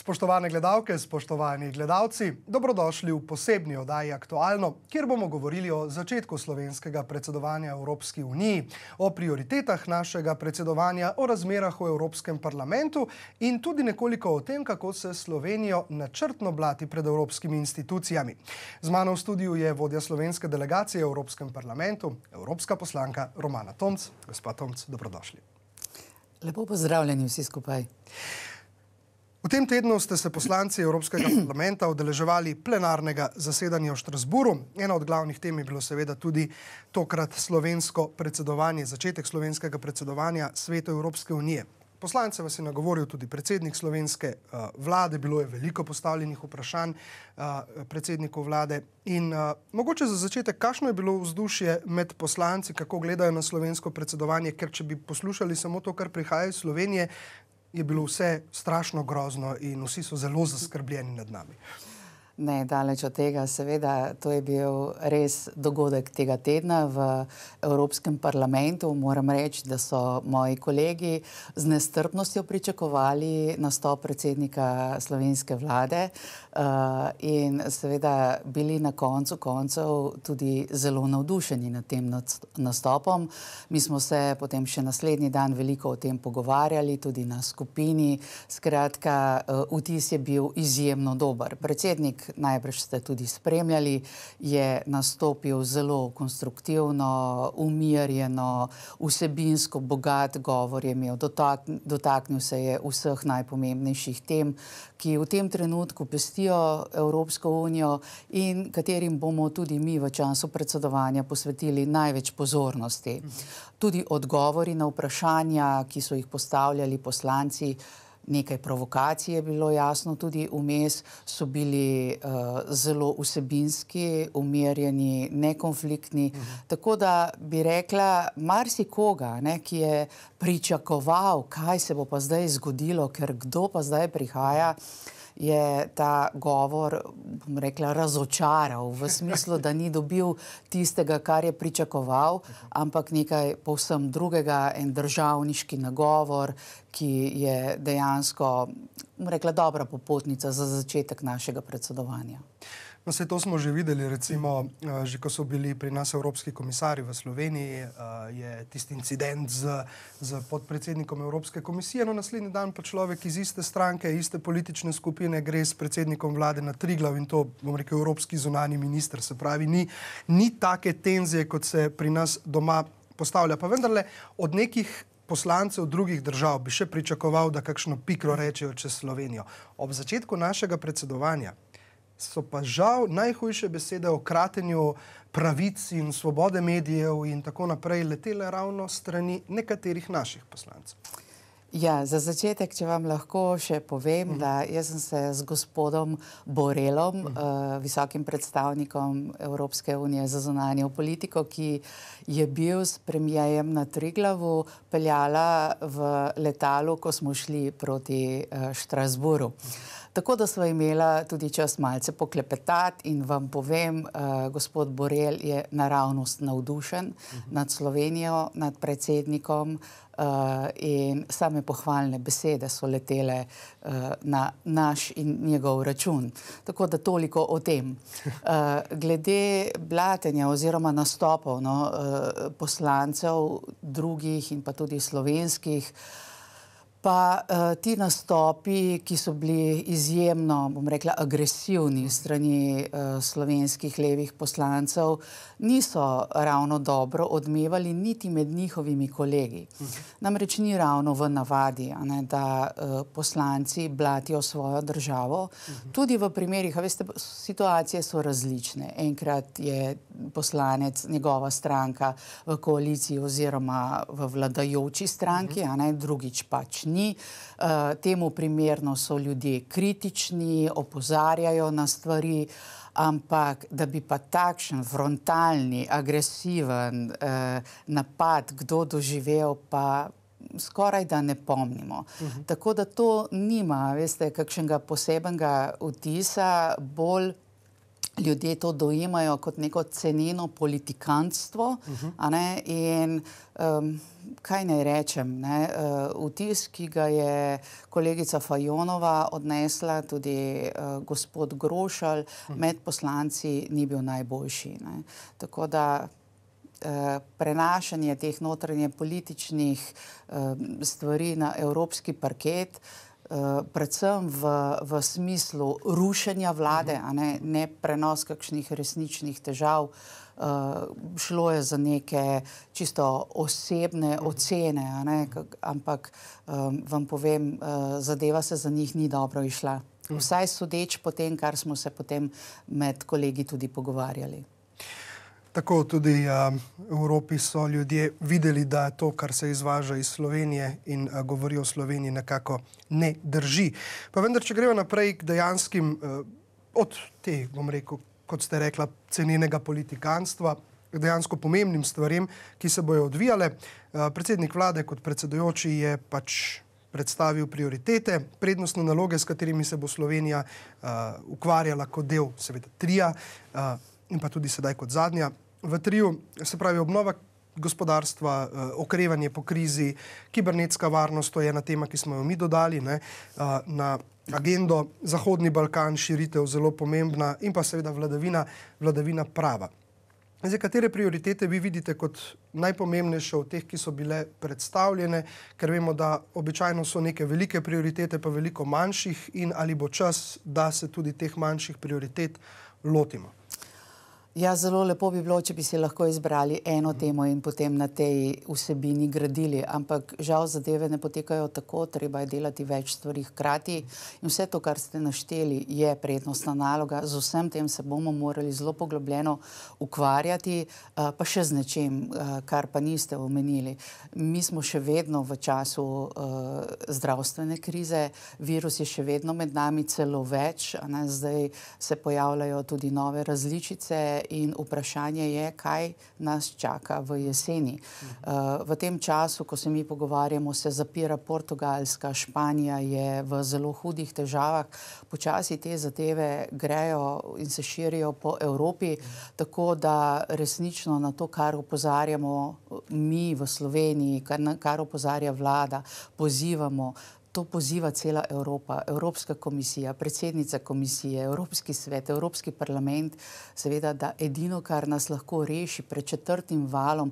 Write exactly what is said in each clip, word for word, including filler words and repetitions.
Spoštovane gledalke, spoštovani gledalci, dobrodošli v posebni oddaji Aktualno, kjer bomo govorili o začetku slovenskega predsedovanja Evropski uniji, o prioritetah našega predsedovanja, o razmerah v Evropskem parlamentu in tudi nekoliko o tem, kako se Slovenijo načrtno blati pred evropskimi institucijami. Z mano v studiu je vodja slovenske delegacije v Evropskem parlamentu, evropska poslanka Romana Tomc. Gospa Tomc, dobrodošli. Lepo pozdravljeni vsi skupaj. V tem tednu ste se poslanci Evropskega parlamenta udeleževali plenarnega zasedanja v Štrasburu. Ena od glavnih tem je bilo seveda tudi tokrat slovensko predsedovanje, začetek slovenskega predsedovanja Svetu Evropske unije. Poslance vas je nagovoril tudi predsednik slovenske uh, vlade, bilo je veliko postavljenih vprašanj uh, predsedniku vlade. In uh, mogoče za začetek, kakšno je bilo vzdušje med poslanci, kako gledajo na slovensko predsedovanje, ker če bi poslušali samo to, kar prihaja iz Slovenije, je bilo vse strašno grozno in vsi so zelo zaskrbljeni nad nami. Ne, daleč od tega, seveda, to je bil res dogodek tega tedna v Evropskem parlamentu. Moram reči, da so moji kolegi z nestrpnostjo pričakovali nastop predsednika slovenske vlade uh, in seveda bili na koncu koncev tudi zelo navdušeni nad tem nastopom. Mi smo se potem še naslednji dan veliko o tem pogovarjali, tudi na skupini. Skratka, uh, vtis je bil izjemno dober. Predsednik, najbrž ste tudi spremljali, je nastopil zelo konstruktivno, umirjeno, vsebinsko bogat govor je imel, dotaknil se je vseh najpomembnejših tem, ki v tem trenutku pestijo Evropsko unijo in katerim bomo tudi mi v času predsedovanja posvetili največ pozornosti. Tudi odgovori na vprašanja, ki so jih postavljali poslanci, nekaj provokacij je bilo jasno tudi vmes, so bili uh, zelo vsebinski, umirjeni, nekonfliktni. Uh-huh. Tako da bi rekla, marsikoga, ne, ki je pričakoval, kaj se bo pa zdaj zgodilo, ker kdo pa zdaj prihaja, je ta govor, bom rekla, razočaral v smislu, da ni dobil tistega, kar je pričakoval, ampak nekaj povsem drugega, en državniški nagovor, ki je dejansko, bom rekla, dobra popotnica za začetek našega predsedovanja. No, vse to smo že videli, recimo, že ko so bili pri nas evropski komisarji v Sloveniji, je tisti incident z, z podpredsednikom Evropske komisije, no naslednji dan pa človek iz iste stranke, iste politične skupine gre s predsednikom vlade na Triglav in to, bom rekel, evropski zunanji minister, se pravi, ni, ni take tenzije, kot se pri nas doma postavlja. Pa vendarle od nekih poslancev drugih držav bi še pričakoval, da kakšno pikro rečejo čez Slovenijo. Ob začetku našega predsedovanja so pa žal najhujše besede o kratenju pravic in svobode medijev in tako naprej letele ravno strani nekaterih naših poslancev. Ja, za začetek, če vam lahko še povem, uh-huh. da jaz sem se z gospodom Borelom, uh-huh. uh, visokim predstavnikom Evropske unije za zunanjo politiko, ki je bil s premierjem na Triglavu, peljala v letalu, ko smo šli proti uh, Štrasburu. Uh-huh. Tako da sva imela tudi čas malce poklepetati in vam povem, uh, gospod Borel je naravnost navdušen uh-huh. nad Slovenijo, nad predsednikom uh, in same pohvalne besede so letele uh, na naš in njegov račun. Tako da toliko o tem. Uh, glede blatenja oziroma nastopov no, uh, poslancev drugih in pa tudi slovenskih, pa uh, ti nastopi, ki so bili izjemno, bom rekla, agresivni strani uh, slovenskih levih poslancev, niso ravno dobro odmevali niti med njihovimi kolegi. Uh-huh. Namreč ni ravno v navadi, a ne, da uh, poslanci blatijo svojo državo. Uh-huh. Tudi v primerih, a veste, situacije so različne. Enkrat je poslanec, njegova stranka v koaliciji oziroma v vladajoči stranki, uh-huh. a ne, drugič pač ni. Uh, temu primerno so ljudje kritični, opozarjajo na stvari, ampak da bi pa takšen frontalni, agresiven uh, napad kdo doživel, pa skoraj da ne pomnimo. Uh-huh. Tako da to nima, veste, kakšnega posebenega vtisa, bolj ljudje to dojemajo kot neko ceneno politikantstvo, uh-huh. a ne, in um, kaj naj rečem, ne, uh, vtis, ki ga je kolegica Fajonova odnesla, tudi uh, gospod Grošelj, uh-huh. med poslanci ni bil najboljši, ne. Tako da uh, prenašanje teh notranje političnih uh, stvari na evropski parket, Uh, predvsem v, v smislu rušenja vlade, a ne, ne prenos kakšnih resničnih težav, uh, šlo je za neke čisto osebne ocene, a ne, kak, ampak um, vam povem, uh, zadeva se za njih ni dobro išla. Vsaj sodeč po tem, kar smo se potem med kolegi tudi pogovarjali. Tako tudi uh, v Evropi so ljudje videli, da to, kar se izvaža iz Slovenije in uh, govori o Sloveniji, nekako ne drži. Pa vendar, če gremo naprej k dejanskim, uh, od te, bom rekel, kot ste rekla, cenenega politikanstva, k dejansko pomembnim stvarem, ki se bojo odvijale. Uh, predsednik vlade kot predsedujoči je pač predstavil prioritete, prednostne naloge, s katerimi se bo Slovenija uh, ukvarjala kot del, seveda, trija, uh, in pa tudi sedaj kot zadnja. V triju, se pravi obnova gospodarstva, okrevanje po krizi, kibernetska varnost, to je ena tema, ki smo jo mi dodali, ne, na agendo, Zahodni Balkan, širitev zelo pomembna in pa seveda vladavina, vladavina prava. Zdaj, katere prioritete vi vidite kot najpomembnejše od teh, ki so bile predstavljene, ker vemo, da običajno so neke velike prioritete, pa veliko manjših, in ali bo čas, da se tudi teh manjših prioritet lotimo? Ja, zelo lepo bi bilo, če bi si lahko izbrali eno temo in potem na tej vsebini gradili, ampak žal zadeve ne potekajo tako, treba je delati več stvari hkrati in vse to, kar ste našteli, je prednostna naloga. Z vsem tem se bomo morali zelo poglobljeno ukvarjati, pa še z nečem, kar pa niste omenili. Mi smo še vedno v času zdravstvene krize, virus je še vedno med nami, celo več, a ne, zdaj se pojavljajo tudi nove različice, in vprašanje je, kaj nas čaka v jeseni. Uh, v tem času, ko se mi pogovarjamo, se zapira Portugalska, Španija je v zelo hudih težavah. Počasi te zadeve grejo in se širijo po Evropi, tako da resnično na to, kar opozarjamo mi v Sloveniji, kar, kar opozarja vlada, pozivamo, to poziva cela Evropa, Evropska komisija, predsednica komisije, Evropski svet, Evropski parlament, seveda, da edino, kar nas lahko reši pred četrtim valom,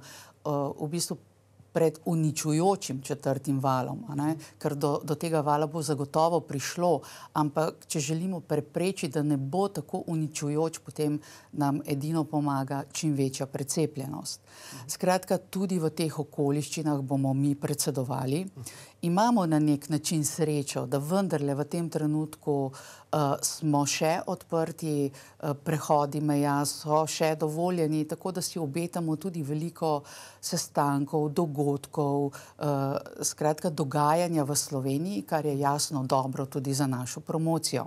v bistvu pred uničujočim četrtim valom, a ne? Ker do, do tega vala bo zagotovo prišlo, ampak če želimo preprečiti, da ne bo tako uničujoč, potem nam edino pomaga čim večja precepljenost. Skratka, tudi v teh okoliščinah bomo mi predsedovali. Imamo na nek način srečo, da vendarle v tem trenutku uh, smo še odprti, uh, prehodi meja so še dovoljeni, tako da si obetamo tudi veliko sestankov, dogodkov, uh, skratka dogajanja v Sloveniji, kar je jasno dobro tudi za našo promocijo.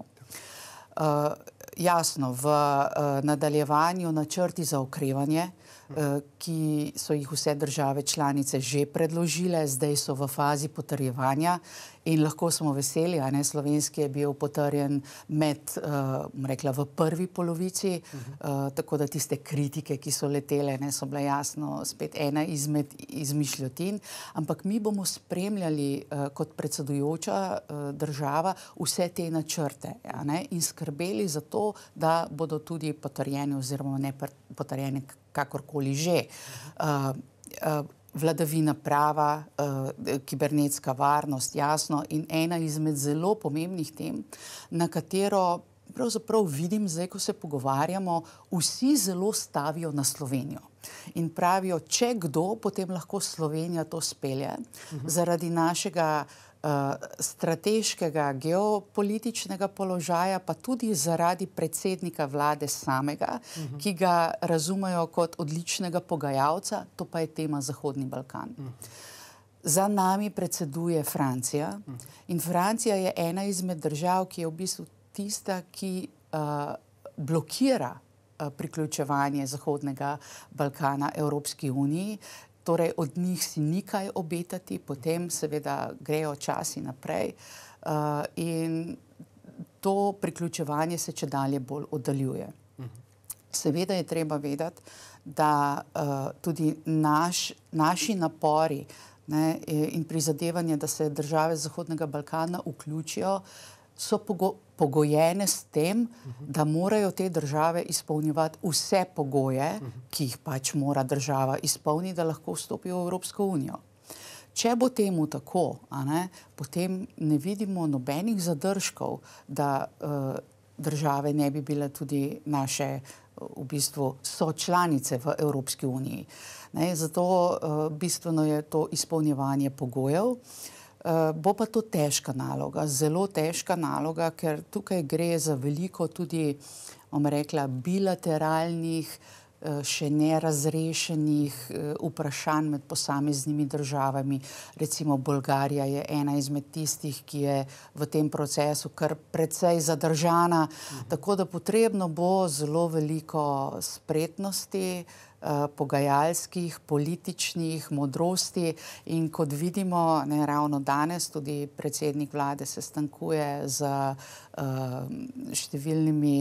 Uh, jasno, v uh, nadaljevanju načrti za okrevanje, uh, ki so jih vse države članice že predložile, zdaj so v fazi potrjevanja in lahko smo veseli, a ne, slovenski je bil potrjen med, uh, rekla, v prvi polovici, uh, tako da tiste kritike, ki so letele, ne, so bile jasno spet ena izmed izmišljotin, ampak mi bomo spremljali uh, kot predsedujoča uh, država vse te načrte, a ne, in skrbeli za to, da bodo tudi potrjeni oziroma ne potrjeni kakorkoli že. Uh, uh, Vladavina prava, uh, kibernetska varnost, jasno, in ena izmed zelo pomembnih tem, na katero pravzaprav vidim zdaj, ko se pogovarjamo, vsi zelo stavijo na Slovenijo. In pravijo, če kdo, potem lahko Slovenija to spelje, uh-huh. zaradi našega Uh, strateškega, geopolitičnega položaja, pa tudi zaradi predsednika vlade samega, uh-huh. ki ga razumejo kot odličnega pogajalca, to pa je tema Zahodni Balkan. Uh-huh. Za nami predseduje Francija uh-huh. in Francija je ena izmed držav, ki je v bistvu tista, ki uh, blokira uh, priključevanje Zahodnega Balkana Evropski uniji. Torej, od njih si ni kaj obetati, potem seveda grejo časi naprej uh, in to priključevanje se čedalje bolj oddaljuje. Seveda je treba vedeti, da uh, tudi naš, naši napori, ne, in prizadevanje, da se države Zahodnega Balkana vključijo, so pogo pogojene s tem, da morajo te države izpolnjevati vse pogoje, ki jih pač mora država izpolniti, da lahko vstopijo v Evropsko unijo. Če bo temu tako, a ne, potem ne vidimo nobenih zadržkov, da uh, države ne bi bile tudi naše v bistvu sočlanice v Evropski uniji. Ne, zato uh, bistveno je to izpolnjevanje pogojev. Uh, bo pa to težka naloga, zelo težka naloga, ker tukaj gre za veliko tudi, bom rekla, bilateralnih, uh, še nerazrešenih uh, vprašanj med posameznimi državami. Recimo Bolgarija je ena izmed tistih, ki je v tem procesu kar precej zadržana, mhm. tako da potrebno bo zelo veliko spretnosti, pogajalskih, političnih modrosti in kot vidimo, ne, ravno danes tudi predsednik vlade se sestankuje z uh, številnimi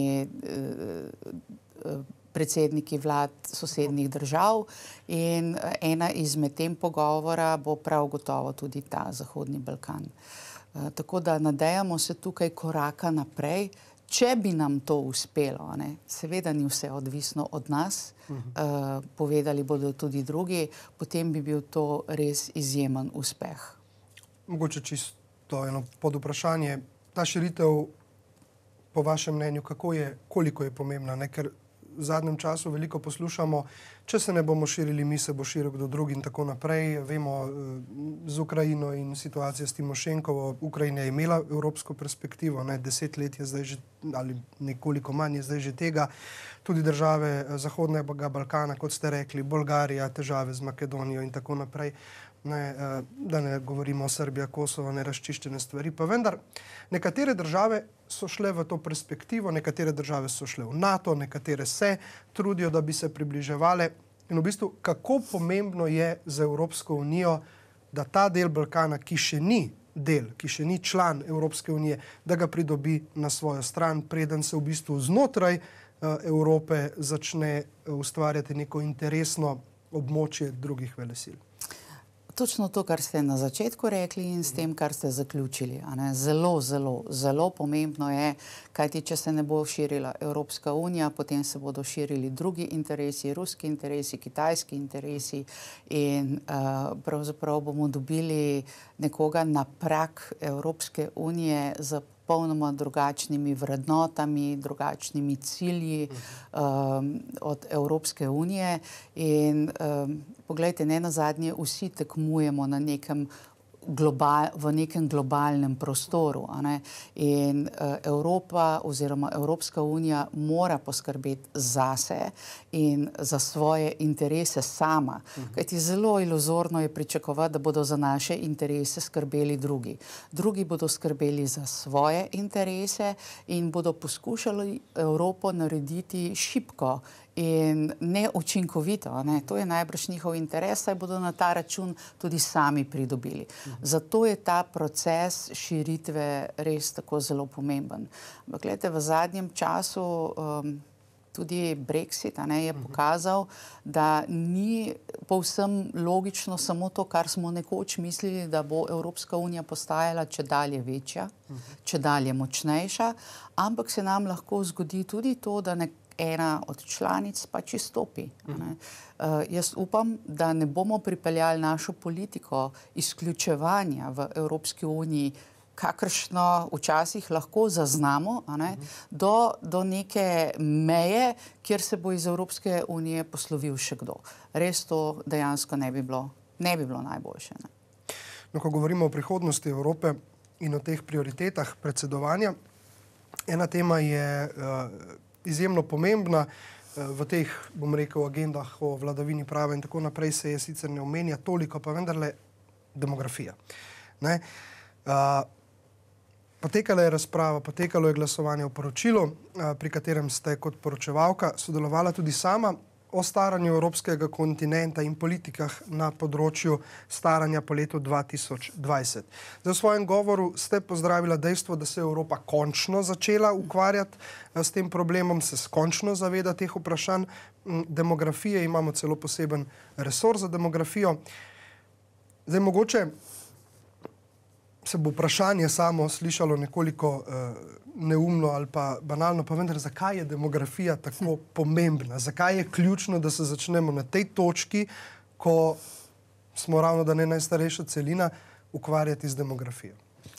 uh, predsedniki vlad sosednjih držav in ena izmed tem pogovora bo prav gotovo tudi ta Zahodni Balkan. Uh, tako da nadejamo se tukaj koraka naprej. Če bi nam to uspelo, ne, seveda ni vse odvisno od nas, uh-huh. uh, povedali bodo tudi drugi, potem bi bil to res izjemen uspeh. Mogoče čisto eno podvprašanje. Ta širitev, po vašem mnenju, kako je, koliko je pomembna, ne? Ker v zadnjem času veliko poslušamo, če se ne bomo širili, mi se bo širil kdo drugi in tako naprej. Vemo z Ukrajino in situacijo s Timošenkovo. Ukrajina je imela evropsko perspektivo, ne, deset let je zdaj že, ali nekoliko manj je zdaj že tega. Tudi države Zahodnega Balkana, kot ste rekli, Bolgarija, težave z Makedonijo in tako naprej. Ne, da ne govorimo o Srbiji, Kosovo, nerazčiščene stvari, pa vendar nekatere države so šle v to perspektivo, nekatere države so šle v NATO, nekatere se trudijo, da bi se približevale. In v bistvu, kako pomembno je za Evropsko unijo, da ta del Balkana, ki še ni del, ki še ni član Evropske unije, da ga pridobi na svojo stran, preden se v bistvu znotraj uh, Evrope začne ustvarjati neko interesno območje drugih velesil. Točno to, kar ste na začetku rekli in s tem, kar ste zaključili. A ne? Zelo, zelo, zelo pomembno je, kajti če se ne bo širila Evropska unija, potem se bodo širili drugi interesi, ruski interesi, kitajski interesi in uh, pravzaprav bomo dobili nekoga na prag Evropske unije za popolnoma drugačnimi vrednotami, drugačnimi cilji um, od Evropske unije in um, poglejte, ne nazadnje, vsi tekmujemo na nekem global, v nekem globalnem prostoru. A ne? In uh, Evropa oziroma Evropska unija mora poskrbeti zase in za svoje interese sama. Uh-huh. Kajti zelo iluzorno je pričakovati, da bodo za naše interese skrbeli drugi. Drugi bodo skrbeli za svoje interese in bodo poskušali Evropo narediti šibko in neučinkovito. Ne? To je najbrž njihov interes, saj bodo na ta račun tudi sami pridobili. Zato je ta proces širitve res tako zelo pomemben. Ampak gledajte, v zadnjem času um, tudi Brexit a ne, je pokazal, da ni povsem logično samo to, kar smo nekoč mislili, da bo Evropska unija postajala čedalje večja, čedalje močnejša, ampak se nam lahko zgodi tudi to, da ne ena od članic pač izstopi. Uh, jaz upam, da ne bomo pripeljali našo politiko izključevanja v Evropski uniji, kakršno včasih lahko zaznamo, a ne, do, do neke meje, kjer se bo iz Evropske unije poslovil še kdo. Res to dejansko ne bi bilo, ne bi bilo najboljše. Ne. No, ko govorimo o prihodnosti Evrope in o teh prioritetah predsedovanja, ena tema je uh, izjemno pomembna v teh, bom rekel, agendah o vladavini prava in tako naprej se je sicer ne omenja toliko, pa vendarle demografija. Ne? Uh, potekala je razprava, potekalo je glasovanje o poročilu, uh, pri katerem ste kot poročevalka sodelovala tudi sama. o staranju evropskega kontinenta in politikah na področju staranja po letu dva tisoč dvajset. Zdaj, v svojem govoru ste pozdravila dejstvo, da se je Evropa končno začela ukvarjati s tem problemom, se končno zaveda teh vprašanj demografije, imamo celo poseben resor za demografijo. Zdaj, mogoče se bo vprašanje samo slišalo nekoliko uh, neumno ali pa banalno, pa vendar, zakaj je demografija tako pomembna? Zakaj je ključno, da se začnemo na tej točki, ko smo ravno da ne najstarejša celina, ukvarjati z demografijo?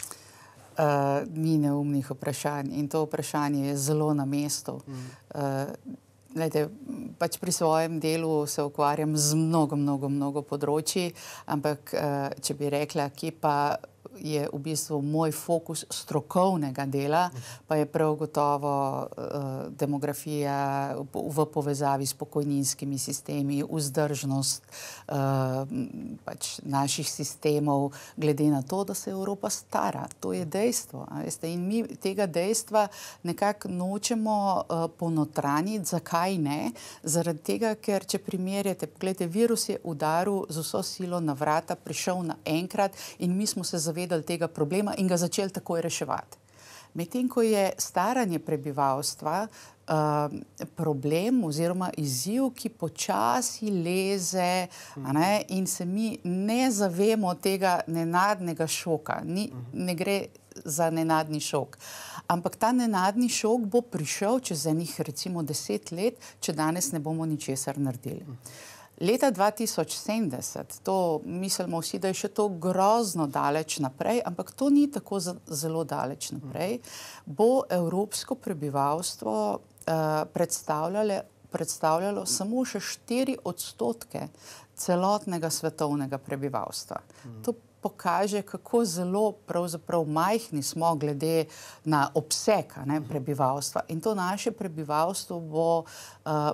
Uh, ni neumnih vprašanj in to vprašanje je zelo na mestu. Mm. Uh, Lejte, pač pri svojem delu se ukvarjam z mnogo, mnogo, mnogo področji, ampak uh, če bi rekla, kje pa je v bistvu moj fokus strokovnega dela, pa je prav gotovo uh, demografija v povezavi s pokojninskimi sistemi, vzdržnost uh, pač naših sistemov, glede na to, da se Evropa stara. To je dejstvo. Veste? In mi tega dejstva nekako nočemo uh, ponotraniti. Zakaj ne? Zaradi tega, ker če primerjate, pogledajte, virus je udaril z vso silo na vrata, prišel naenkrat in mi smo se zavedali tega problema in ga začeli takoj reševati. Medtem ko je staranje prebivalstva uh, problem oziroma izziv, ki počasi leze, a ne, in se mi ne zavemo tega nenadnega šoka. Ni, ne gre za nenadni šok. Ampak ta nenadni šok bo prišel čez enih recimo deset let, če danes ne bomo ničesar naredili. Leta dva tisoč sedemdeset, to mislimo vsi, da je še to grozno daleč naprej, ampak to ni tako zelo daleč naprej, bo evropsko prebivalstvo uh, predstavljalo, predstavljalo samo še štiri odstotke celotnega svetovnega prebivalstva. Mm. To pokaže, kako zelo pravzaprav majhni smo glede na obseg, ne, prebivalstva. In to naše prebivalstvo bo uh,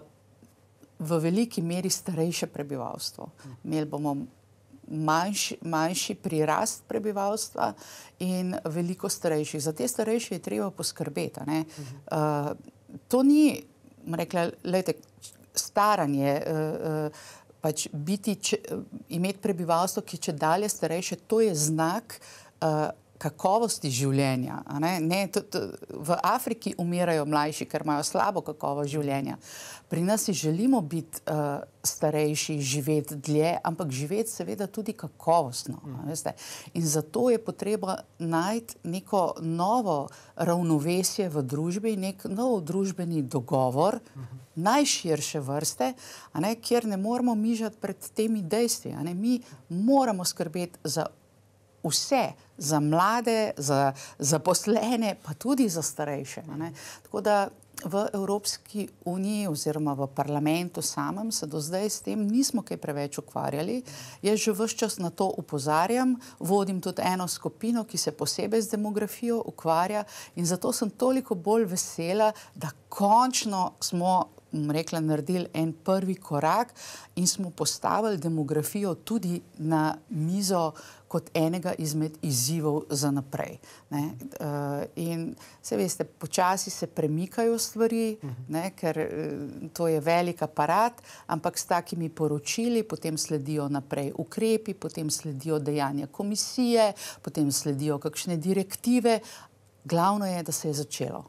v veliki meri starejše prebivalstvo. Imeli bomo manjši, manjši prirast prebivalstva in veliko starejših. Za te starejše je treba poskrbeti. Ne? Uh, to ni, rekla, lejte, staranje, uh, uh, pač biti, če, imeti prebivalstvo, ki če dalje starejše, to je znak uh, kakovosti življenja. A ne? Ne, to, to, v Afriki umirajo mlajši, ker imajo slabo kakovost življenja. Pri nas si želimo biti uh, starejši, živeti dlje, ampak živeti seveda tudi kakovostno. Mm. Veste? In zato je potreba najti neko novo ravnovesje v družbi, nek nov družbeni dogovor, mm-hmm. najširše vrste, a ne, kjer ne moramo mižati pred temi dejstvi. A ne? Mi moramo skrbeti za vse, za mlade, za zaposlene, pa tudi za starejše. Ne? Tako da v Evropski uniji oziroma v parlamentu samem se do zdaj s tem nismo kaj preveč ukvarjali. Jaz že ves čas na to upozarjam, vodim tudi eno skupino, ki se posebej z demografijo ukvarja in zato sem toliko bolj vesela, da končno smo rekla, naredili en prvi korak in smo postavili demografijo tudi na mizo kot enega izmed izzivov za naprej. Ne? Uh, in se veste, počasi se premikajo stvari, ne? Ker uh, to je velik aparat, ampak s takimi poročili potem sledijo naprej ukrepi, potem sledijo dejanja komisije, potem sledijo kakšne direktive. Glavno je, da se je začelo.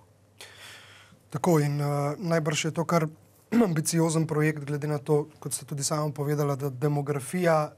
Tako in uh, najbrž je to kar ambiciozen projekt, glede na to, kot ste tudi sama povedala, da demografija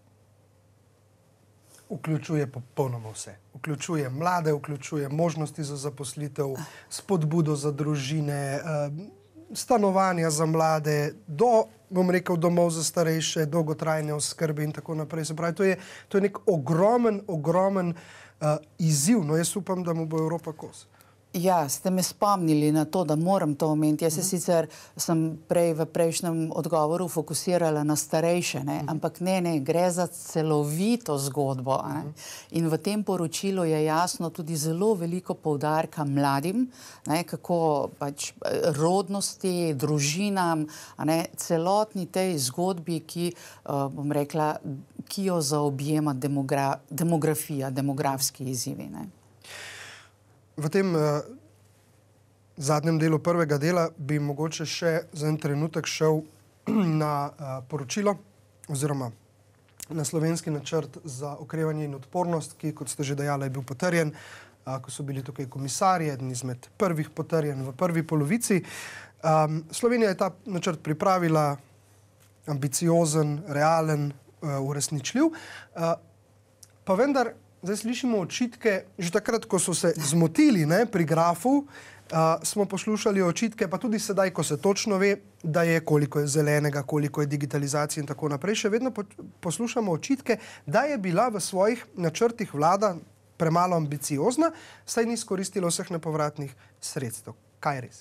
vključuje popolnoma vse. Vključuje mlade, vključuje možnosti za zaposlitev, spodbudo za družine, stanovanja za mlade, do, bom rekel, domov za starejše, dolgotrajne oskrbe in tako naprej. Se pravi, to je, to je nek ogromen, ogromen uh, izziv. No, jaz upam, da mu bo Evropa kos. Ja, ste me spomnili na to, da moram to omeniti. Jaz se sicer sem prej v prejšnjem odgovoru fokusirala na starejše, ne? Ampak ne, ne, gre za celovito zgodbo. Ne? In v tem poročilu je jasno tudi zelo veliko poudarka mladim, ne? Kako pač rodnosti, družinam, ne? Celotni tej zgodbi, ki, uh, bom rekla, ki jo zaobjema demogra demografija, demografski izzivi. Ne? V tem uh, zadnjem delu prvega dela bi mogoče še za en trenutek šel na uh, poročilo oziroma na slovenski načrt za okrevanje in odpornost, ki, kot ste že dejali, je bil potrjen, uh, ko so bili tukaj komisarji, eden izmed prvih potrjen v prvi polovici. Um, Slovenija je ta načrt pripravila ambiciozen, realen, uh, uresničljiv, uh, pa vendar zdaj slišimo očitke, že takrat, ko so se zmotili ne, pri grafu, Uh, smo poslušali očitke, pa tudi sedaj, ko se točno ve, da je koliko je zelenega, koliko je digitalizacije in tako naprej, še vedno po poslušamo očitke, da je bila v svojih načrtih vlada premalo ambiciozna, saj ni izkoristila vseh nepovratnih sredstev. Kaj je res?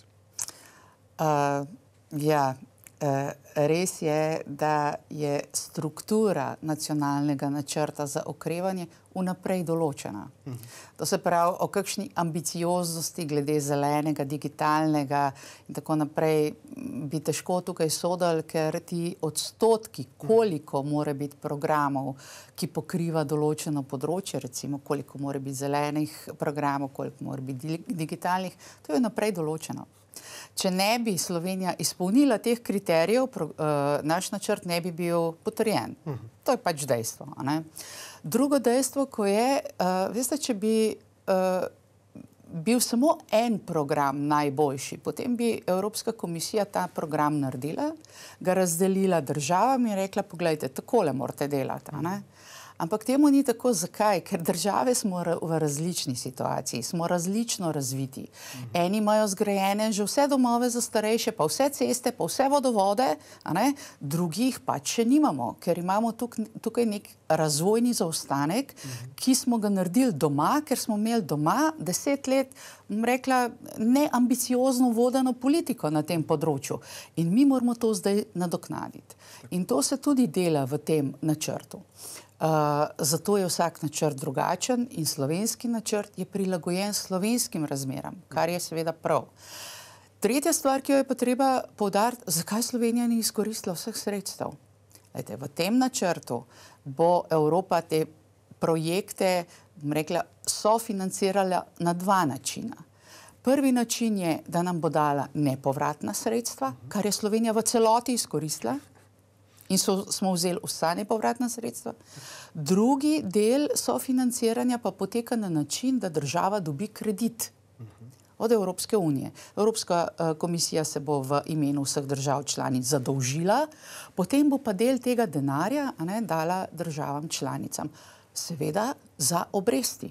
Uh, ja, uh, res je, da je struktura nacionalnega načrta za okrevanje vnaprej določena. Uh-huh. To se pravi, o kakšni ambicioznosti glede zelenega, digitalnega in tako naprej bi težko tukaj sodili, ker ti odstotki, koliko mora biti programov, ki pokriva določeno področje, recimo koliko mora biti zelenih programov, koliko mora biti digitalnih, to je vnaprej določeno. Če ne bi Slovenija izpolnila teh kriterijev, pro, uh, naš načrt ne bi bil potrjen. Uh-huh. To je pač dejstvo. A ne? Drugo dejstvo, ko je, uh, veste, če bi uh, bil samo en program najboljši, potem bi Evropska komisija ta program naredila, ga razdelila državam in rekla, poglejte, takole morate delati. A ne? Ampak temu ni tako. Zakaj? Ker države smo v različni situaciji, smo različno razviti. Eni imajo zgrajene že vse domove za starejše, pa vse ceste, pa vse vodovode, a ne? Drugih pač še nimamo, ker imamo tukaj, tukaj nek razvojni zaostanek, ki smo ga naredili doma, ker smo imeli doma deset let, bom rekla, neambiciozno vodeno politiko na tem področju. In mi moramo to zdaj nadoknaditi. In to se tudi dela v tem načrtu. Uh, zato je vsak načrt drugačen in slovenski načrt je prilagojen slovenskim razmeram, kar je seveda prav. Tretja stvar, ki jo je pa treba poudariti, zakaj Slovenija ni izkoristila vseh sredstev. Lejte, v tem načrtu bo Evropa te projekte, bom rekla, sofinancirala na dva načina. Prvi način je, da nam bo dala nepovratna sredstva, kar je Slovenija v celoti izkoristila. In so, smo vzeli vsa nepovratna sredstva. Drugi del sofinanciranja pa poteka na način, da država dobi kredit od Evropske unije. Evropska uh, komisija se bo v imenu vseh držav članic zadolžila, potem bo pa del tega denarja a ne, dala državam članicam. Seveda za obresti.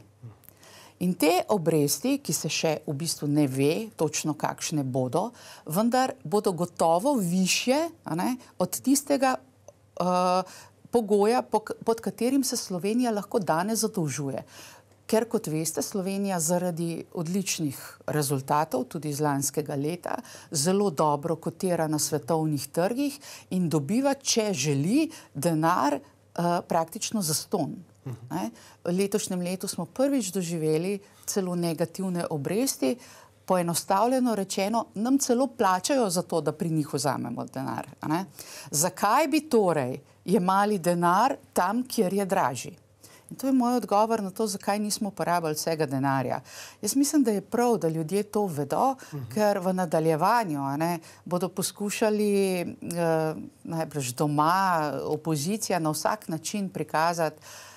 In te obresti, ki se še v bistvu ne ve točno kakšne bodo, vendar bodo gotovo višje a ne, od tistega uh, pogoja, pod katerim se Slovenija lahko danes zadolžuje. Ker, kot veste, Slovenija zaradi odličnih rezultatov, tudi iz lanskega leta, zelo dobro kotira na svetovnih trgih in dobiva, če želi, denar uh, praktično zastonj. Ne? V letošnjem letu smo prvič doživeli celo negativne obresti, poenostavljeno rečeno, nam celo plačajo za to, da pri njih vzamemo denar. Ne? Zakaj bi torej jemali denar tam, kjer je dražji? In to je moj odgovor na to, zakaj nismo porabili vsega denarja. Jaz mislim, da je prav, da ljudje to vedo, uh-huh. ker v nadaljevanju a ne, bodo poskušali eh, najbrž doma opozicija na vsak način prikazati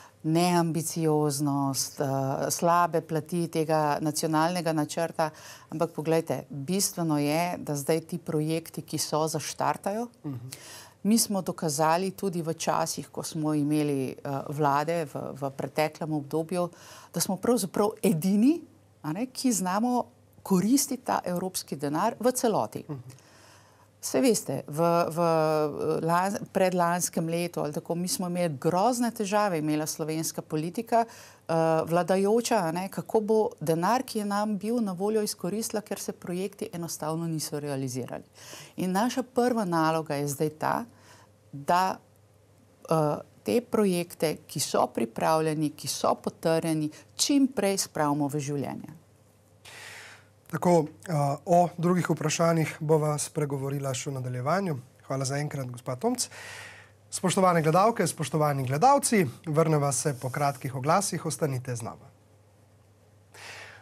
neambicioznost, uh, slabe plati tega nacionalnega načrta, ampak poglejte, bistveno je, da zdaj ti projekti, ki so, zaštartajo. Uh-huh. Mi smo dokazali tudi v časih, ko smo imeli uh, vlade v, v preteklem obdobju, da smo pravzaprav edini, a ne, ki znamo koristiti ta evropski denar v celoti. Uh-huh. Saj veste, v, v lan, predlanskem letu ali tako, mi smo imeli grozne težave, imela slovenska politika, uh, vladajoča, ne, kako bo denar, ki je nam bil na voljo, izkoristila, ker se projekti enostavno niso realizirali. In naša prva naloga je zdaj ta, da uh, te projekte, ki so pripravljeni, ki so potrjeni, čim prej spravimo v življenje. Tako, uh, o drugih vprašanjih bova spregovorila še v nadaljevanju. Hvala za enkrat, gospa Tomc. Spoštovane gledalke, spoštovani gledalci, vrneva se po kratkih oglasih, ostanite z nami.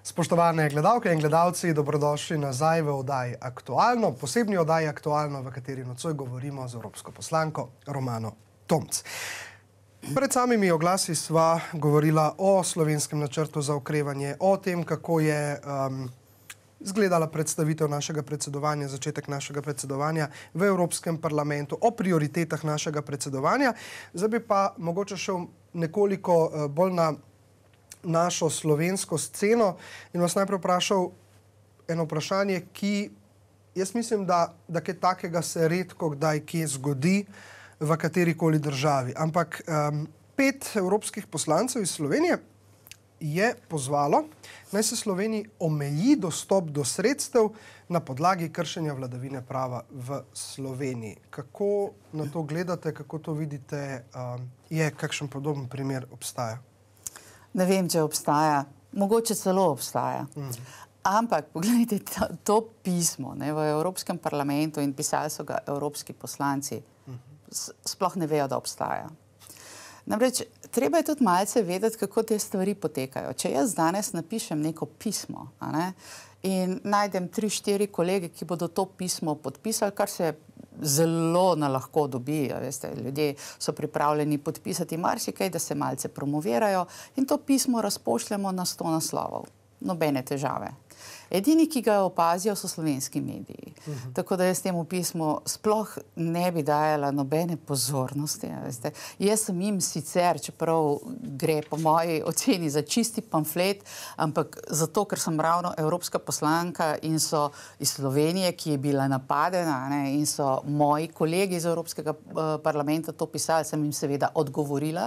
Spoštovane gledalke in gledalci, dobrodošli nazaj v oddaji Aktualno, posebni oddaji Aktualno, v kateri nocoj govorimo z evropsko poslanko Romano Tomc. Pred samimi oglasi sva govorila o slovenskem načrtu za okrevanje, o tem, kako je um, izgledala predstavitev našega predsedovanja, začetek našega predsedovanja v Evropskem parlamentu, o prioritetah našega predsedovanja. Zdaj bi pa mogoče šel nekoliko uh, bolj na našo slovensko sceno in vas najprej vprašal eno vprašanje, ki jaz mislim, da, da kaj takega se redko kdaj kje zgodi v katerikoli državi. Ampak um, pet evropskih poslancev iz Slovenije je pozvalo, naj se Sloveniji omeji dostop do sredstev na podlagi kršenja vladavine prava v Sloveniji. Kako na to gledate, kako to vidite? Um, je kakšen podoben primer obstaja? Ne vem, če obstaja. Mogoče celo obstaja. Mm. Ampak, pogledajte, to, to pismo ne, v Evropskem parlamentu in pisali so ga evropski poslanci, mm. sploh ne vejo, da obstaja. Namreč, treba je tudi malce vedeti, kako te stvari potekajo. Če jaz danes napišem neko pismo, a ne, in najdem tri, štiri kolege, ki bodo to pismo podpisali, kar se zelo na lahko dobi, veste, ljudje so pripravljeni podpisati marsikaj, da se malce promovirajo in to pismo razpošljamo na sto naslovov. Nobene težave. Edini, ki ga opazijo, so slovenski mediji. Uh-huh. Tako da jaz temu pismu sploh ne bi dajala nobene pozornosti. Veste. Jaz sem jim sicer, čeprav gre po moji oceni za čisti pamflet, ampak zato, ker sem ravno evropska poslanka in so iz Slovenije, ki je bila napadena, ne, in so moji kolegi iz Evropskega uh, parlamenta to pisali, sem jim seveda odgovorila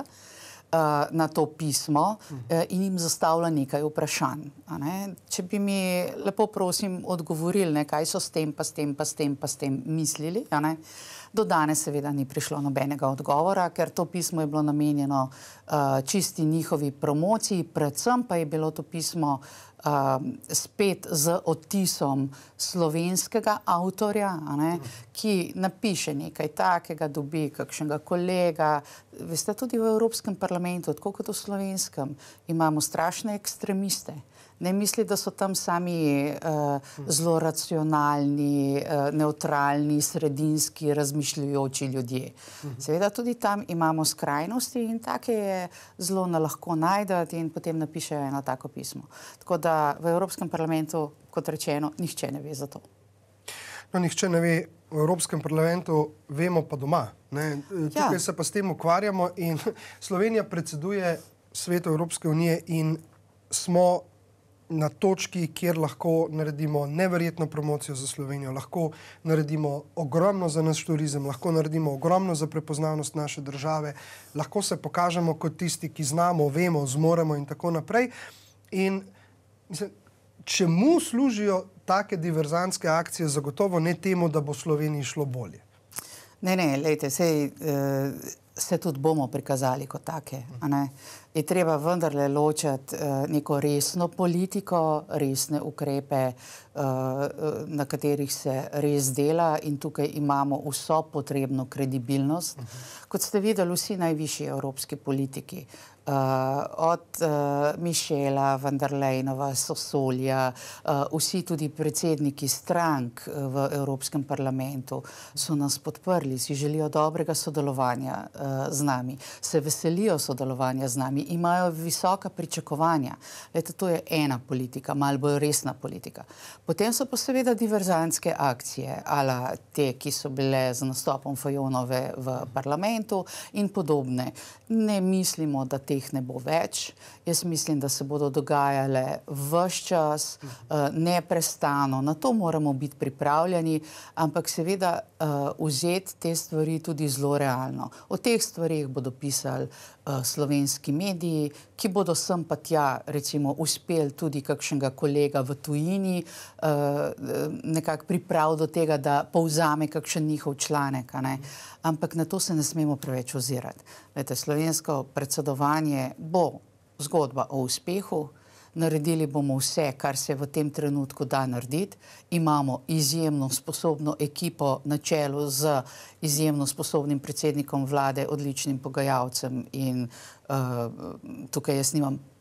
na to pismo in jim zastavila nekaj vprašanj. Ne? Če bi mi lepo prosim odgovorili, ne, kaj so s tem, pa s tem, pa s tem, pa s tem mislili, a ne? Do danes seveda ni prišlo nobenega odgovora, ker to pismo je bilo namenjeno uh, čisti njihovi promociji, predvsem pa je bilo to pismo uh, spet z odtisom slovenskega avtorja, a ne, ki napiše nekaj takega, dobi kakšnega kolega. Veste, tudi v Evropskem parlamentu, tako kot v slovenskem, imamo strašne ekstremiste. Ne misli, da so tam sami uh, zelo racionalni, uh, neutralni, sredinski, razmišljujoči ljudje. Seveda tudi tam imamo skrajnosti in take je zelo nalahko najdati in potem napišejo eno tako pismo. Tako da v Evropskem parlamentu, kot rečeno, nihče ne ve za to. No, nihče ne ve v Evropskem parlamentu, vemo pa doma. Ne? Tukaj ja. se pa s tem ukvarjamo in Slovenija predseduje Svetu Evropske unije in smo na točki, kjer lahko naredimo neverjetno promocijo za Slovenijo, lahko naredimo ogromno za naš turizem, lahko naredimo ogromno za prepoznavnost naše države, lahko se pokažemo kot tisti, ki znamo, vemo, zmoremo in tako naprej. In mislim, čemu služijo take diverzantske akcije? Zagotovo ne temu, da bo Sloveniji šlo bolje. Ne, ne, lejte, sej uh, se tudi bomo prikazali kot take, a ne? Je treba vendarle ločati uh, neko resno politiko, resne ukrepe, uh, na katerih se res dela in tukaj imamo vso potrebno kredibilnost. Kot ste videli, vsi najvišji evropski politiki, Uh, od uh, Mišela, van der Leyenova, Sassolija, uh, vsi tudi predsedniki strank uh, v Evropskem parlamentu so nas podprli, si želijo dobrega sodelovanja uh, z nami, se veselijo sodelovanja z nami, imajo visoka pričakovanja. Lete, to je ena politika, malo bolj resna politika. Potem so pa seveda diverzantske akcije, ala te, ki so bile z nastopom Fajonove v parlamentu in podobne. Ne mislimo, da te ne bo več. Jaz mislim, da se bodo dogajale ves čas, uh, neprestano. Na to moramo biti pripravljeni, ampak seveda uh, vzeti te stvari tudi zelo realno. O teh stvarih bodo pisali uh, slovenski mediji, ki bodo sem pa tja, recimo, uspeli tudi kakšnega kolega v tujini uh, nekako pripraviti do tega, da povzame kakšen njihov članek, a ne? Ampak na to se ne smemo preveč ozirati. Lete, slovensko predsedovanje bo zgodba o uspehu, naredili bomo vse, kar se v tem trenutku da narediti. Imamo izjemno sposobno ekipo na čelu z izjemno sposobnim predsednikom vlade, odličnim pogajalcem in uh, tukaj jaz nimam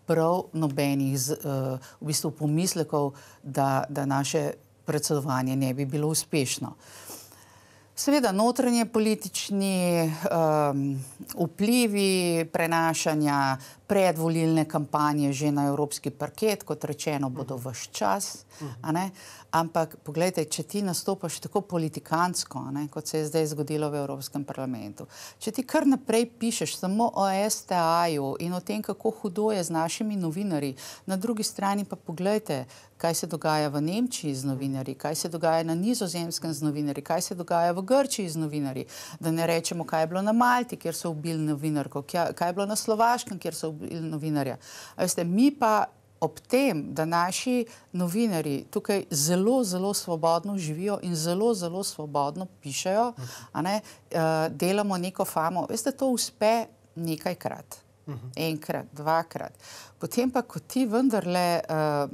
prav nobenih z, uh, v bistvu pomislekov, da, da naše predsedovanje ne bi bilo uspešno. Seveda notranje politični um, vplivi prenašanja predvolilne kampanje že na evropski parket, kot rečeno, bodo vaš čas, a ne? Ampak poglejte, če ti nastopaš tako politikantsko, a ne, kot se je zdaj zgodilo v Evropskem parlamentu, če ti kar naprej pišeš samo o S T A-ju in o tem, kako hudo je z našimi novinarji, na drugi strani pa poglejte, kaj se dogaja v Nemčiji z novinarji, kaj se dogaja na Nizozemskem z novinarji, kaj se dogaja v Grčiji z novinarji, da ne rečemo, kaj je bilo na Malti, kjer so ubili novinarko, kaj je bilo na Slovaškem, kjer so ubili novinarja. A veste, mi pa ob tem, da naši novinarji tukaj zelo, zelo svobodno živijo in zelo, zelo svobodno pišejo, a ne, uh, delamo neko famo. Veste, to uspe nekajkrat. Enkrat, dvakrat. Potem pa, ko ti vendarle uh,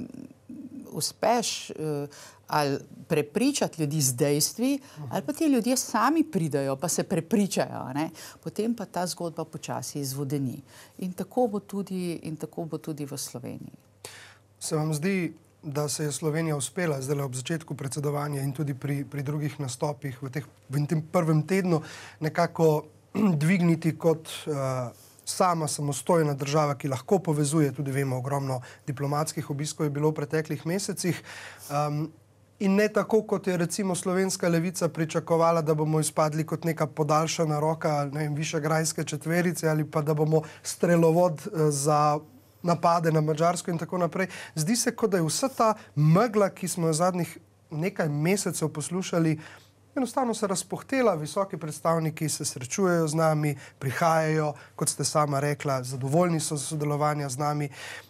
uspeš uh, ali prepričati ljudi z dejstvi, ali pa ti ljudje sami pridajo, pa se prepričajo, ne? Potem pa ta zgodba počasi izvodeni. In tako bo tudi, in tako bo tudi v Sloveniji. Se vam zdi, da se je Slovenija uspela zdaj ob začetku predsedovanja in tudi pri, pri drugih nastopih v, teh, v tem prvem tednu nekako dvigniti kot uh, sama samostojna država, ki lahko povezuje, tudi vemo, ogromno diplomatskih obiskov je bilo v preteklih mesecih. Um, In ne tako, kot je recimo slovenska levica pričakovala, da bomo izpadli kot neka podaljšana roka, ne vem, višegrajske četverice ali pa da bomo strelovod za napade na Madžarsko in tako naprej. Zdi se, kot da je vsa ta megla, ki smo jo zadnjih nekaj mesecev poslušali, enostavno se razpohtela, visoki predstavniki se srečujejo z nami, prihajajo, kot ste sama rekla, zadovoljni so za sodelovanja z nami.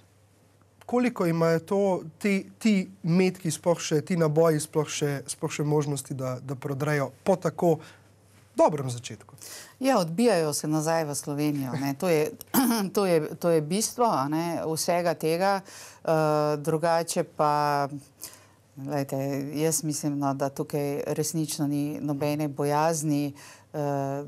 Koliko imajo to, ti, ti metki, sploh še, ti naboji, sploh še, sploh še možnosti, da, da prodrejo po tako dobrem začetku? Ja, odbijajo se nazaj v Slovenijo. Ne. To je, to je, to je bistvo, a ne, vsega tega. Uh, drugače pa, glejte, jaz mislim, no, da tukaj resnično ni nobene bojazni. Uh,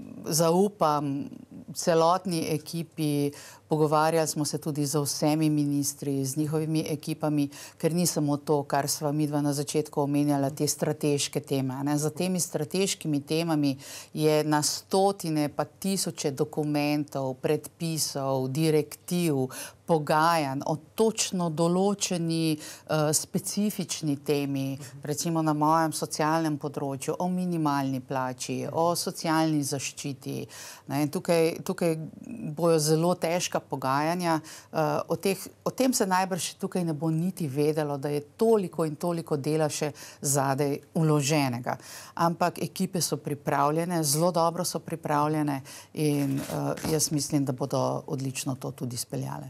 zaupam celotni ekipi, pogovarjali smo se tudi z vsemi ministri, z njihovimi ekipami, ker ni samo to, kar sva midva na začetku omenjala, te strateške teme. Ne? Za temi strateškimi temami je na stotine pa tisoče dokumentov, predpisov, direktiv, pogajanj o točno določeni uh, specifični temi, recimo na mojem socialnem področju, o minimalni plači, o socialni zaščiti. Ne? Tukaj, tukaj bojo zelo težka pogajanja. Uh, o, teh, o tem se najbrž tukaj ne bo niti vedelo, da je toliko in toliko dela še zadej vloženega. Ampak ekipe so pripravljene, zelo dobro so pripravljene in uh, jaz mislim, da bodo odlično to tudi speljale.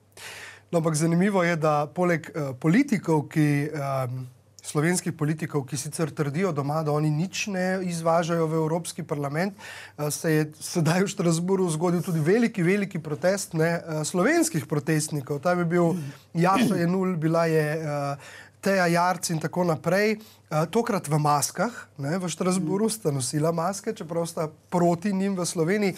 No, ampak zanimivo je, da poleg uh, politikov, ki, um, slovenskih politikov, ki sicer trdijo doma, da oni nič ne izvažajo v Evropski parlament, uh, se je sedaj v Štrasburu zgodil tudi veliki, veliki protest ne, uh, slovenskih protestnikov. Tam je bil Jaša Jenull, bila je uh, Teja Jarc in tako naprej. Uh, tokrat v maskah, ne, v Štrasburu sta nosila maske, čeprav sta proti njim v Sloveniji.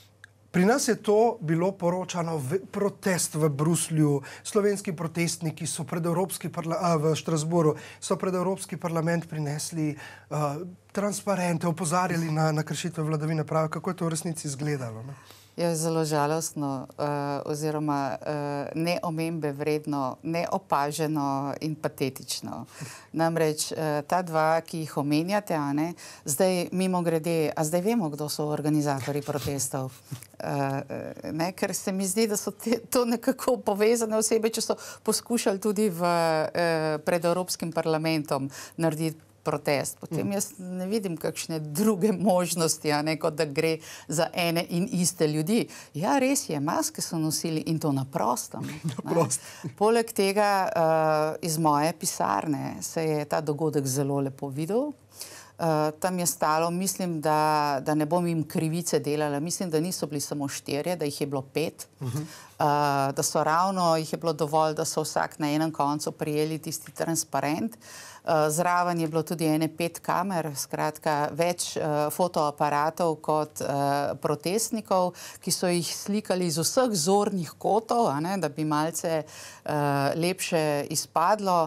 Pri nas je to bilo poročano v protest v Bruslju. Slovenski protestniki so pred Evropski parlament, v Štrasburu, so pred Evropski parlament prinesli uh, transparente, opozarjali na, na kršitve vladavine prava. Kako je to v resnici izgledalo? Ne? Je zelo žalostno, uh, oziroma uh, neomembe vredno, neopaženo in patetično. Namreč uh, ta dva, ki jih omenjate, a ne, zdaj mimo grede, a zdaj vemo, kdo so organizatorji protestov. Uh, ne, ker se mi zdi, da so te, to nekako povezane osebe, če so poskušali tudi v, uh, pred Evropskim parlamentom narediti protest. Potem jaz ne vidim kakšne druge možnosti, a ne, kot da gre za ene in iste ljudi. Ja, res je, maske so nosili in to na prostem. Poleg tega uh, iz moje pisarne se je ta dogodek zelo lepo videl. tam je stalo, mislim, da, da ne bom jim krivice delala, mislim, da niso bili samo štirje, da jih je bilo pet, uh-huh. uh, da so ravno, jih je bilo dovolj, da so vsak na enem koncu prijeli tisti transparent. Uh, zraven je bilo tudi ene pet kamer, skratka več uh, fotoaparatov kot uh, protestnikov, ki so jih slikali iz vseh zornih kotov, a ne, da bi malce uh, lepše izpadlo.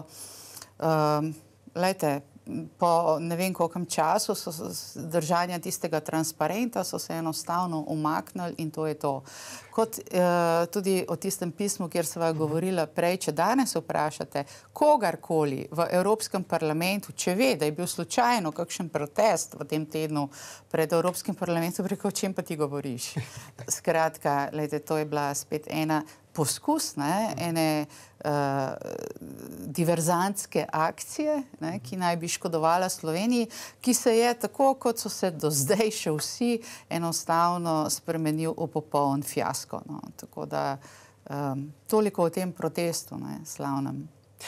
Uh, lejte, po ne vem kolkem času so držanja tistega transparenta so se enostavno umaknili in to je to. Kot uh, tudi o tistem pismu, kjer sva govorila prej, če danes vprašate kogarkoli v Evropskem parlamentu, če ve, da je bil slučajno kakšen protest v tem tednu pred Evropskim parlamentom, rekel, o čem pa ti govoriš? Skratka, lejte, to je bila spet ena poskus, ne, ene uh, diverzantske akcije, ne, ki naj bi škodovala Sloveniji, ki se je tako, kot so se do zdaj še vsi, enostavno spremenil v popoln fiasko. No. Tako da um, toliko o tem protestu, ne, slavnem.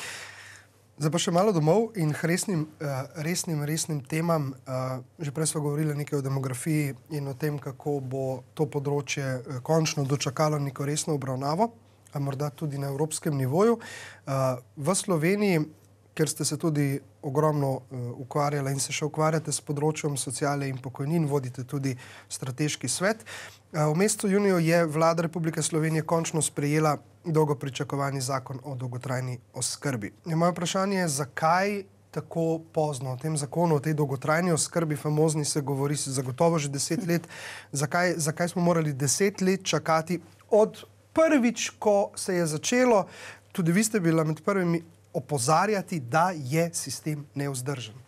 Zdaj pa še malo domov in k resnim, uh, resnim, resnim temam. Uh, že prej smo govorili nekaj o demografiji in o tem, kako bo to področje uh, končno dočakalo neko resno obravnavo, a morda tudi na evropskem nivoju. Uh, v Sloveniji, ker ste se tudi ogromno uh, ukvarjali in se še ukvarjate s področjem sociale in pokojnin, vodite tudi strateški svet. Uh, v mesecu juniju je Vlada Republike Slovenije končno sprejela dolgo pričakovani zakon o dolgotrajni oskrbi. Moje vprašanje je, zakaj tako pozno o tem zakonu, o tej dolgotrajni oskrbi, famozni se govori zagotovo že deset let, zakaj, zakaj smo morali deset let čakati od prvič, ko se je začelo, tudi vi ste bila med prvimi opozarjati, da je sistem nevzdržen.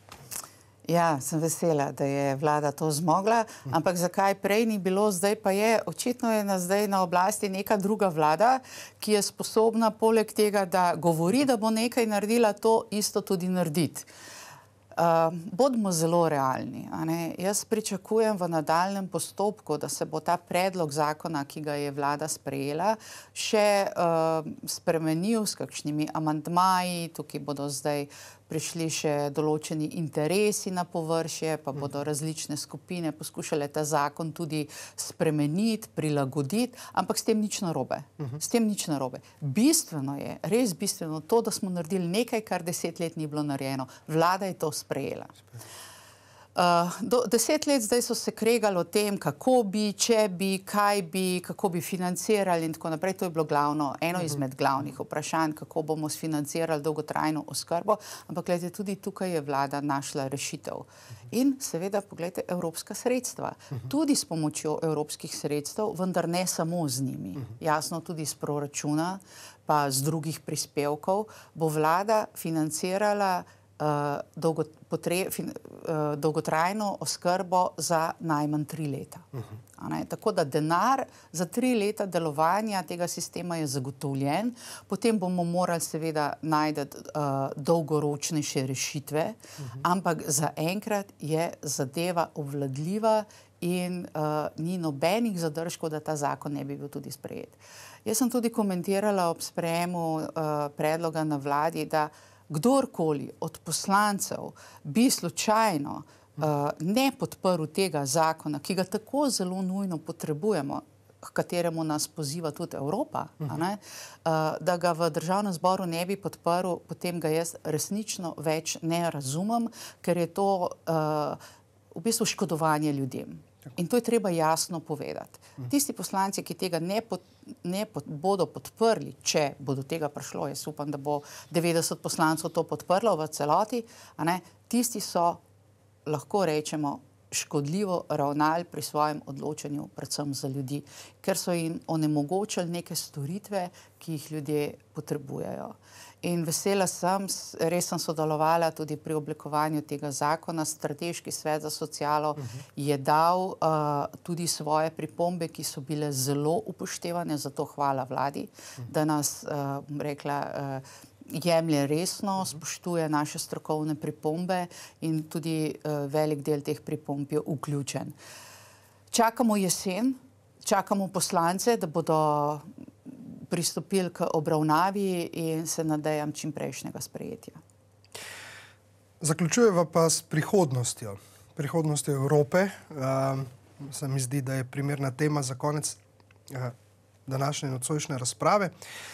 Ja, sem vesela, da je vlada to zmogla, ampak zakaj prej ni bilo, zdaj pa je, očitno je na zdaj na oblasti neka druga vlada, ki je sposobna poleg tega, da govori, da bo nekaj naredila, to isto tudi narediti. Uh, bodimo zelo realni. A ne? Jaz pričakujem v nadaljnjem postopku, da se bo ta predlog zakona, ki ga je vlada sprejela, še uh, spremenil s kakšnimi amandmaji, tukaj bodo zdaj prišli še določeni interesi na površje, pa bodo različne skupine poskušale ta zakon tudi spremeniti, prilagoditi, ampak s tem nič narobe. S tem nič narobe. Bistveno je, res bistveno to, da smo naredili nekaj, kar deset let ni bilo narejeno. Vlada je to sprejela. Uh, do, deset let zdaj so se kregali o tem, kako bi, če bi, kaj bi, kako bi financirali in tako naprej. To je bilo glavno, eno izmed glavnih vprašanj, kako bomo sfinancirali dolgotrajno oskrbo, ampak gledajte, tudi tukaj je vlada našla rešitev. In seveda, pogledajte, evropska sredstva. Tudi s pomočjo evropskih sredstev, vendar ne samo z njimi. Jasno, tudi z proračuna, pa z drugih prispevkov, bo vlada financirala Uh, dolgo, potre, fin, uh, dolgotrajno oskrbo za najmanj tri leta. Uh-huh. A ne? Tako da denar za tri leta delovanja tega sistema je zagotovljen, potem bomo morali seveda najti uh, dolgoročnejše rešitve, uh-huh. ampak zaenkrat je zadeva obvladljiva in uh, ni nobenih zadržkov, da ta zakon ne bi bil tudi sprejet. Jaz sem tudi komentirala ob sprejemu uh, predloga na vladi, da kdorkoli od poslancev bi slučajno uh, ne podprl tega zakona, ki ga tako zelo nujno potrebujemo, k kateremu nas poziva tudi Evropa, a ne, uh, da ga v državnem zboru ne bi podprl, potem ga jaz resnično več ne razumem, ker je to uh, v bistvu škodovanje ljudem. In to je treba jasno povedati. Tisti poslanci, ki tega ne, pod, ne pod, bodo podprli, če bo do tega prišlo, jaz upam, da bo devetdeset poslancev to podprlo v celoti, a ne, tisti so, lahko rečemo, škodljivo ravnali pri svojem odločanju, predvsem za ljudi, ker so jim onemogočili neke storitve, ki jih ljudje potrebujejo. In vesela sem, res sem sodelovala tudi pri oblikovanju tega zakona. Strateški svet za socialo uh-huh. je dal uh, tudi svoje pripombe, ki so bile zelo upoštevane, zato hvala vladi, uh-huh. da nas, uh, bom rekla, uh, jemlje resno, uh-huh. spoštuje naše strokovne pripombe in tudi uh, velik del teh pripomb je vključen. Čakamo jesen, čakamo poslance, da bodo pristopili k obravnavi in se nadejam čim prejšnjega sprejetja. Zaključujeva pa s prihodnostjo. Prihodnostjo Evrope. Uh, se mi zdi, da je primerna tema za konec uh, današnje nocojšnje razprave.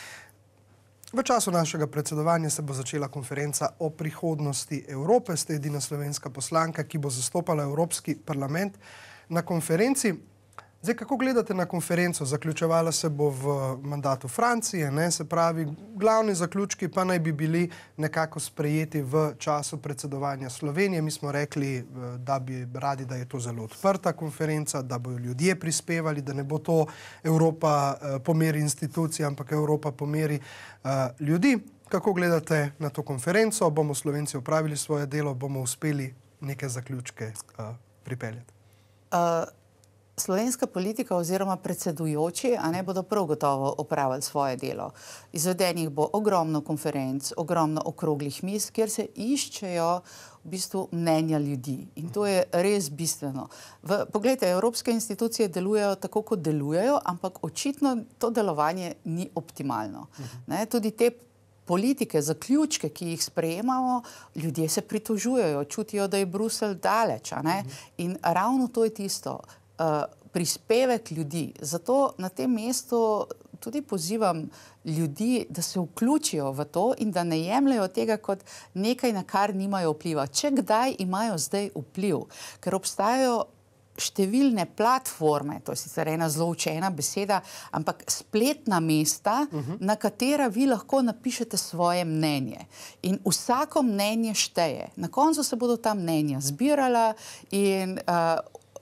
V času našega predsedovanja se bo začela konferenca o prihodnosti Evrope. Ste edina slovenska poslanka, ki bo zastopala Evropski parlament na konferenci. Zdaj, kako gledate na konferenco? Zaključevala se bo v mandatu Francije, ne? Se pravi, glavni zaključki pa naj bi bili nekako sprejeti v času predsedovanja Slovenije. Mi smo rekli, da bi radi, da je to zelo odprta konferenca, da bojo ljudje prispevali, da ne bo to Evropa uh, po meri institucij, ampak Evropa po meri uh, ljudi. Kako gledate na to konferenco? Bomo Slovenci opravili svoje delo, bomo uspeli neke zaključke uh, pripeljati? Uh... Slovenska politika oziroma predsedujoči, a ne, bodo prav gotovo opravili svoje delo. Izvedenih bo ogromno konferenc, ogromno okroglih miz, kjer se iščejo v bistvu mnenja ljudi. In to je res bistveno. V, poglejte, evropske institucije delujejo tako, kot delujejo, ampak očitno to delovanje ni optimalno. Ne, tudi te politike, zaključke, ki jih sprejemamo, ljudje se pritožujejo, čutijo, da je Bruselj daleč, a ne? In ravno to je tisto. Uh, prispevek ljudi. Zato na tem mestu tudi pozivam ljudi, da se vključijo v to in da ne jemljajo tega kot nekaj, na kar nimajo vpliva. Če kdaj imajo zdaj vpliv, ker obstajajo številne platforme, to je sicer ena zelo učena beseda, ampak spletna mesta, uh-huh. na katera vi lahko napišete svoje mnenje. In vsako mnenje šteje. Na koncu se bodo ta mnenja zbirala in uh,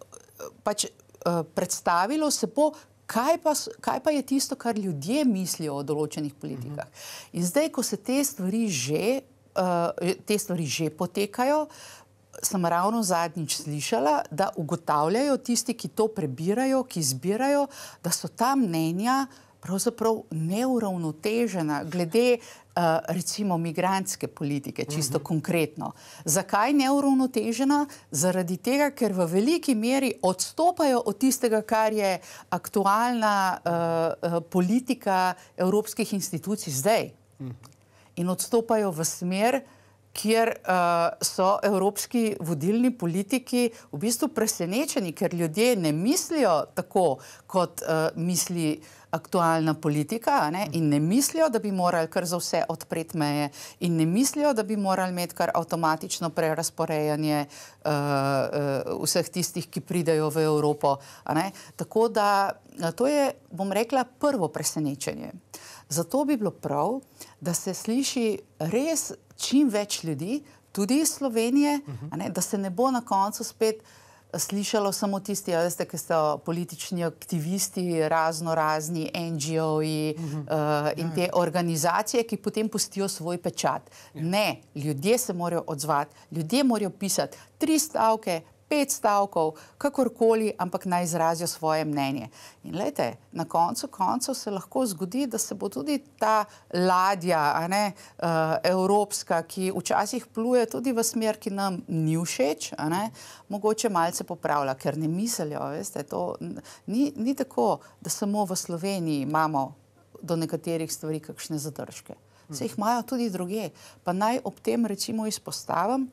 pač uh, predstavilo se bo, kaj pa, kaj pa je tisto, kar ljudje mislijo o določenih politikah. Uh-huh. In zdaj, ko se te stvari že, uh, te stvari že potekajo, sem ravno zadnjič slišala, da ugotavljajo tisti, ki to prebirajo, ki zbirajo, da so ta mnenja pravzaprav neuravnotežena glede Uh, recimo migrantske politike, čisto uh-huh. konkretno. Zakaj neuravnotežena? Zaradi tega, ker v veliki meri odstopajo od tistega, kar je aktualna uh, politika evropskih institucij zdaj. Uh-huh. In odstopajo v smer, kjer uh, so evropski vodilni politiki v bistvu presenečeni, ker ljudje ne mislijo tako, kot uh, misli aktualna politika, ne? In ne mislijo, da bi morali kar za vse odpreti meje in ne mislijo, da bi morali imeti kar avtomatično prerasporejanje uh, uh, vseh tistih, ki pridejo v Evropo. A ne? Tako da to je, bom rekla, prvo presenečenje. Zato bi bilo prav, da se sliši res čim več ljudi, tudi iz Slovenije, uh-huh. a ne? Da se ne bo na koncu spet slišalo samo tisti, ja, veste, ki so politični aktivisti, razno razni en dži o-ji uh-huh. uh, in te organizacije, ki potem pustijo svoj pečat. Ja. Ne, ljudje se morajo odzvati, ljudje morajo pisati tri stavke, pet stavkov, kakorkoli, ampak naj izrazijo svoje mnenje. In glejte, na koncu koncev se lahko zgodi, da se bo tudi ta ladja, a ne, uh, evropska, ki včasih pluje tudi v smer, ki nam ni všeč, a ne, mogoče malce popravlja, ker ne mislijo, veste, to ni, ni tako, da samo v Sloveniji imamo do nekaterih stvari kakšne zadržke. Se jih imajo tudi druge. Pa naj ob tem recimo izpostavim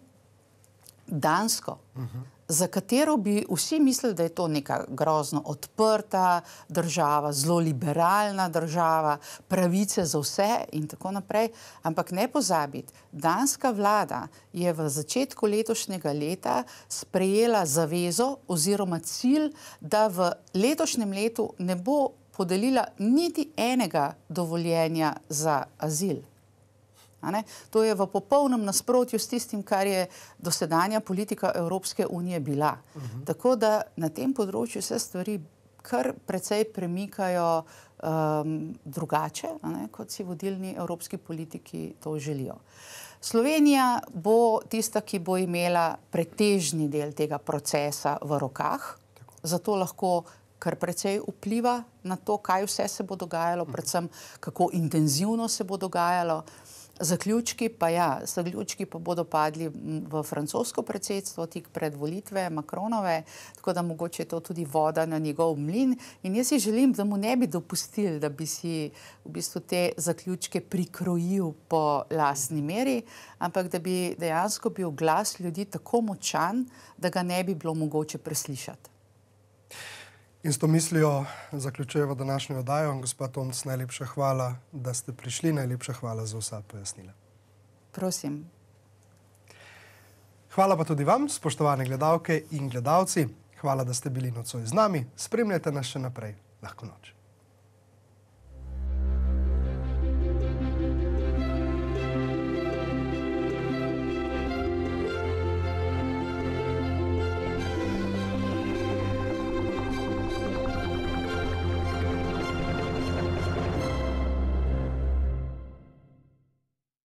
Dansko, uh-huh. za katero bi vsi mislili, da je to neka grozno odprta država, zelo liberalna država, pravice za vse in tako naprej. Ampak ne pozabiti, danska vlada je v začetku letošnjega leta sprejela zavezo oziroma cilj, da v letošnjem letu ne bo podelila niti enega dovoljenja za azil. A ne? To je v popolnem nasprotju s tistim, kar je dosedanja politika Evropske unije bila. Uh-huh. Tako da na tem področju se stvari kar precej premikajo um, drugače, a ne? Kot si vodilni evropski politiki to želijo. Slovenija bo tista, ki bo imela pretežni del tega procesa v rokah, zato lahko kar precej vpliva na to, kaj vse se bo dogajalo, predvsem kako intenzivno se bo dogajalo. Zaključki pa ja, zaključki pa bodo padli v francosko predsedstvo tik pred volitve Macronove, tako da mogoče je to tudi voda na njegov mlin. In jaz si želim, da mu ne bi dopustili, da bi si v bistvu te zaključke prikrojil po lastni meri, ampak da bi dejansko bil glas ljudi tako močan, da ga ne bi bilo mogoče preslišati. In s to mislijo zaključujemo današnjo oddajo. Gospa Tomc, najlepša hvala, da ste prišli, najlepša hvala za vsa pojasnila. Prosim. Hvala pa tudi vam, spoštovane gledalke in gledalci. Hvala, da ste bili nocoj z nami. Spremljajte nas še naprej. Lahko noč.